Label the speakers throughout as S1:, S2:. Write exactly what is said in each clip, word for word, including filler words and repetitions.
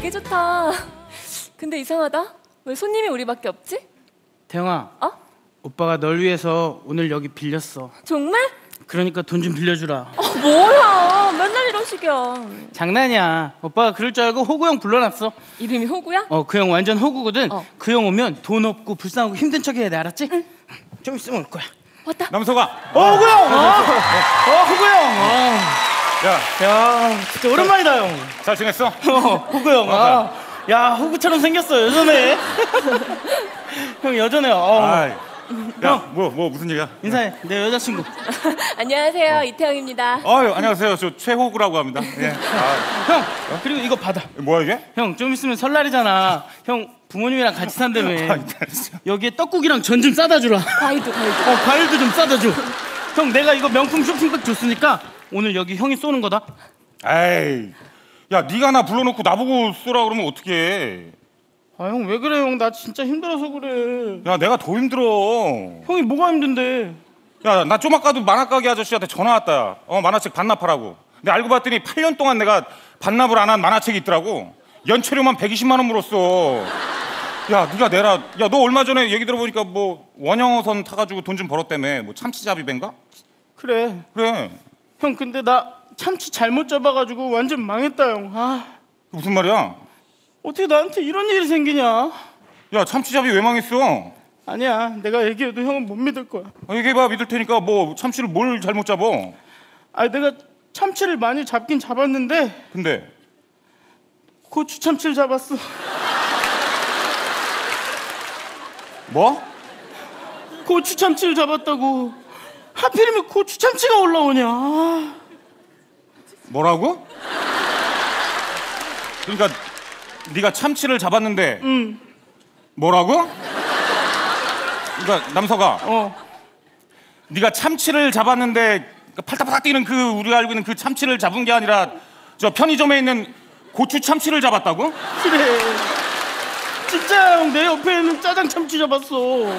S1: 되게 좋다. 근데 이상하다. 왜 손님이 우리밖에 없지?
S2: 태영아.
S1: 어?
S2: 오빠가 널 위해서 오늘 여기 빌렸어.
S1: 정말?
S2: 그러니까 돈 좀 빌려주라.
S1: 어, 뭐야. 맨날 이런 식이야.
S2: 장난이야. 오빠가 그럴 줄 알고 호구 형 불러놨어.
S1: 이름이 호구야?
S2: 어, 그 형 완전 호구거든.
S1: 어.
S2: 그 형 오면 돈 없고 불쌍하고 힘든 척 해야 돼. 알았지? 응. 좀 있으면 올 거야.
S1: 왔다.
S3: 남서가.
S2: 어, 호구 형. 어, 어 호구 형. 어.
S3: 야,
S2: 야, 진짜 오랜만이다 형.
S3: 잘 지냈어?
S2: 어, 호구 형. 아, 야, 호구처럼 생겼어. 여전해. 형 여전해. 어.
S3: 아이. 야, 뭐, 뭐 무슨 일이야?
S2: 인사해. 내 여자친구.
S1: 안녕하세요. 어. 이태영입니다.
S3: 아유, 안녕하세요. 저 최호구라고 합니다. 예. 아,
S2: 형, 그리고 이거 받아.
S3: 뭐야 이게?
S2: 형, 좀 있으면 설날이잖아. 형 부모님이랑 같이 산다며.
S3: 아, 알았어.
S2: 여기에 떡국이랑 전 좀 싸다 주라.
S1: 과일도 과일도.
S2: 어, 과일도 좀 싸다 줘. 형, 내가 이거 명품 쇼핑백 줬으니까 오늘 여기 형이 쏘는 거다.
S3: 에이, 야, 네가 나 불러놓고 나보고 쏘라 그러면 어떡해?
S2: 아, 형 왜 그래 형? 나 진짜 힘들어서 그래.
S3: 야, 내가 더 힘들어.
S2: 형이 뭐가 힘든데?
S3: 야, 나 좀 아까도 만화가게 아저씨한테 전화 왔다. 야. 어, 만화책 반납하라고. 근데 알고 봤더니 팔 년 동안 내가 반납을 안 한 만화책이 있더라고. 연체료만 백이십만 원 물었어. 야, 네가 내라. 야, 너 얼마 전에 얘기 들어보니까 뭐 원형어선 타가지고 돈 좀 벌었다며. 뭐 참치잡이배인가?
S2: 그래.
S3: 그래.
S2: 형 근데 나 참치 잘못 잡아가지고 완전 망했다 형. 아,
S3: 무슨 말이야?
S2: 어떻게 나한테 이런 일이 생기냐?
S3: 야, 참치잡이 왜 망했어?
S2: 아니야, 내가 얘기해도 형은 못 믿을 거야.
S3: 아, 얘기해봐. 믿을 테니까. 뭐 참치를 뭘 잘못 잡어?
S2: 아, 내가 참치를 많이 잡긴 잡았는데
S3: 근데
S2: 고추 참치를 잡았어.
S3: 뭐?
S2: 고추 참치를 잡았다고. 하필이면 고추 참치가 올라오냐? 아.
S3: 뭐라고? 그러니까 네가 참치를 잡았는데
S2: 응.
S3: 뭐라고? 그러니까 남서가
S2: 어.
S3: 네가 참치를 잡았는데 팔딱팔딱 뛰는 그 우리가 알고 있는 그 참치를 잡은 게 아니라 저 편의점에 있는 고추 참치를 잡았다고?
S2: 그래. 진짜 형, 내 옆에 있는 짜장 참치 잡았어.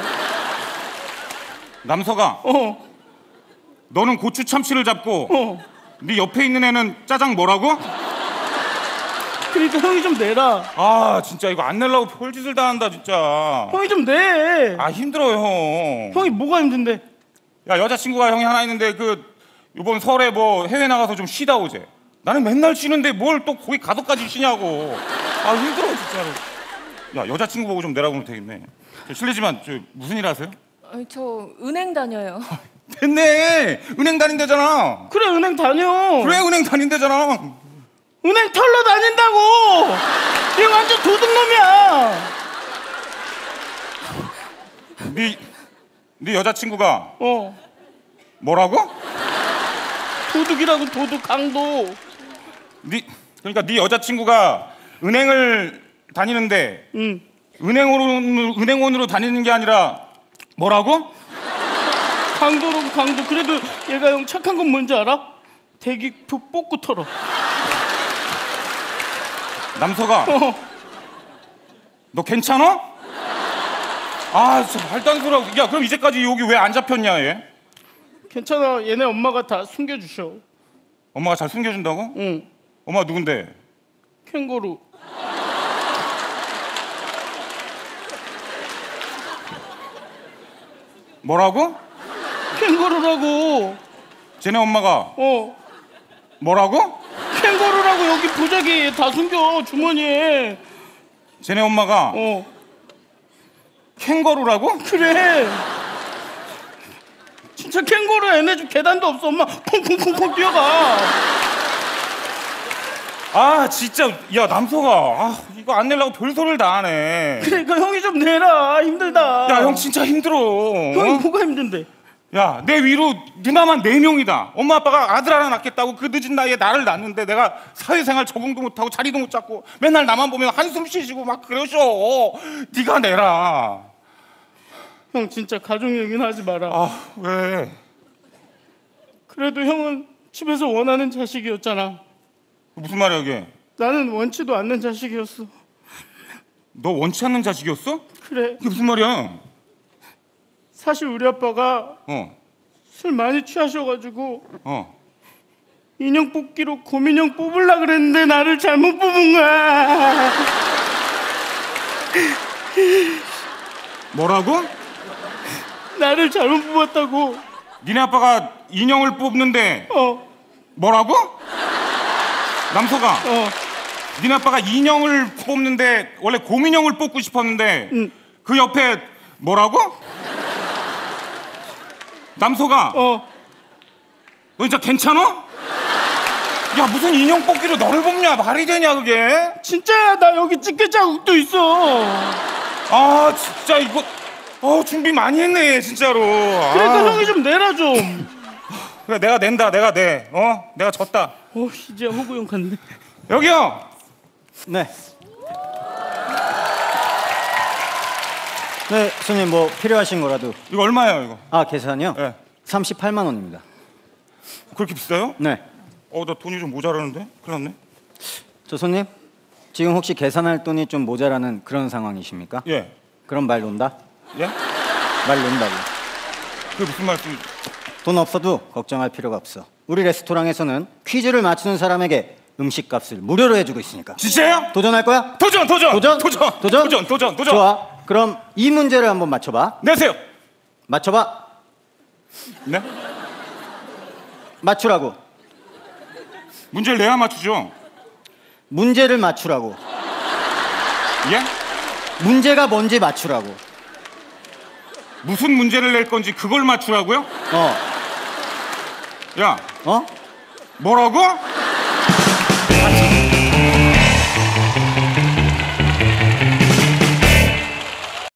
S3: 남서가
S2: 어.
S3: 너는 고추 참치를 잡고
S2: 어.
S3: 네 옆에 있는 애는 짜장 뭐라고?
S2: 그러니까 형이 좀 내라.
S3: 아 진짜 이거 안 내려고 별짓을 다 한다 진짜.
S2: 형이 좀 내.
S3: 아 힘들어요 형.
S2: 형이 뭐가 힘든데?
S3: 야, 여자친구가 형이 하나 있는데 그 이번 설에 뭐 해외 나가서 좀 쉬다 오재. 나는 맨날 쉬는데 뭘 또 거기 가서까지 쉬냐고. 아 힘들어 진짜로. 야, 여자친구 보고 좀 내라고 하면 되겠네. 저 실례지만 저 무슨 일 하세요?
S1: 아니, 저 은행 다녀요.
S3: 됐네. 은행 다닌대잖아.
S2: 그래, 은행 다녀.
S3: 그래, 은행 다닌대잖아.
S2: 은행 털러 다닌다고. 얘 완전 도둑놈이야.
S3: 네, 네 여자친구가
S2: 어.
S3: 뭐라고?
S2: 도둑이라고. 도둑 강도.
S3: 네, 그러니까 네 여자친구가 은행을 다니는데
S2: 응.
S3: 은행으로 은행원으로 다니는 게 아니라 뭐라고?
S2: 강도로 강도. 그래도 얘가 형 착한 건 뭔지 알아? 대기표 뽑고 털어.
S3: 남서가
S2: 어.
S3: 너 괜찮아? 아 진짜 말도 안 소리하고. 야, 그럼 이제까지 여기 왜 안 잡혔냐 얘?
S2: 괜찮아. 얘네 엄마가 다 숨겨주셔.
S3: 엄마가 잘 숨겨준다고?
S2: 응.
S3: 엄마 누군데?
S2: 캥거루.
S3: 뭐라고?
S2: 캥거루라고.
S3: 쟤네 엄마가
S2: 어.
S3: 뭐라고?
S2: 캥거루라고. 여기 보자기에 다 숨겨. 주머니에.
S3: 쟤네 엄마가
S2: 어.
S3: 캥거루라고?
S2: 그래. 진짜 캥거루. 얘네 집 계단도 없어. 엄마 콩콩콩콩 뛰어가.
S3: 아 진짜. 야, 남서가 아, 이거 안 내려고 별소리를 다 하네.
S2: 그러니까 형이 좀 내라. 힘들다.
S3: 야, 형 진짜 힘들어.
S2: 형이
S3: 어?
S2: 뭐가 힘든데?
S3: 야, 내 위로 누나만 네 명이다. 엄마 아빠가 아들 하나 낳겠다고 그 늦은 나이에 나를 낳는데 내가 사회생활 적응도 못하고 자리도 못 잡고 맨날 나만 보면 한숨 쉬시고 막 그러셔. 네가 내라.
S2: 형 진짜 가족 얘기는 하지 마라.
S3: 아, 왜?
S2: 그래도 형은 집에서 원하는 자식이었잖아.
S3: 무슨 말이야 이게?
S2: 나는 원치도 않는 자식이었어.
S3: 너 원치 않는 자식이었어?
S2: 그래.
S3: 이게 무슨 말이야?
S2: 사실 우리 아빠가
S3: 어,
S2: 술 많이 취하셔가지고
S3: 어.
S2: 인형 뽑기로 곰인형 뽑으려 그랬는데 나를 잘못 뽑은 거야.
S3: 뭐라고?
S2: 나를 잘못 뽑았다고.
S3: 니네 아빠가 인형을 뽑는데
S2: 어,
S3: 뭐라고? 남서가
S2: 어.
S3: 니네 아빠가 인형을 뽑는데 원래 곰인형을 뽑고 싶었는데
S2: 응.
S3: 그 옆에 뭐라고? 남서가
S2: 어.
S3: 너 진짜 괜찮아? 야 무슨 인형 뽑기로 너를 뽑냐? 말이 되냐 그게?
S2: 진짜야, 나 여기 집게 자국도 있어.
S3: 아 진짜 이거 어 준비 많이 했네 진짜로.
S2: 그러니까
S3: 아.
S2: 형이 좀 내라 좀.
S3: 그래 내가 낸다 내가 내. 어 내가 졌다.
S2: 어, 이제 호구 형 갔네.
S3: 여기요.
S4: 네. 네, 손님 뭐 필요하신 거라도.
S3: 이거 얼마예요 이거?
S4: 아, 계산이요?
S3: 네.
S4: 삼십팔만 원입니다.
S3: 그렇게 비싸요?
S4: 네.
S3: 어 나 돈이 좀 모자라는데? 큰일 났네.
S4: 저 손님, 지금 혹시 계산할 돈이 좀 모자라는 그런 상황이십니까?
S3: 예.
S4: 그럼 말 논다?
S3: 예?
S4: 말 논다고.
S3: 그게 무슨 말씀이지?
S4: 돈 없어도 걱정할 필요가 없어. 우리 레스토랑에서는 퀴즈를 맞추는 사람에게 음식값을 무료로 해주고 있으니까.
S3: 진짜요?
S4: 도전할 거야?
S3: 도전 도전
S4: 도전?
S3: 도전
S4: 도전?
S3: 도전 도전 도전.
S4: 좋아. 그럼 이 문제를 한번 맞춰봐.
S3: 내세요.
S4: 맞춰봐.
S3: 네?
S4: 맞추라고.
S3: 문제를 내야 맞추죠.
S4: 문제를 맞추라고.
S3: 예?
S4: 문제가 뭔지 맞추라고.
S3: 무슨 문제를 낼 건지 그걸 맞추라고요?
S4: 어.
S3: 야
S4: 어?
S3: 뭐라고?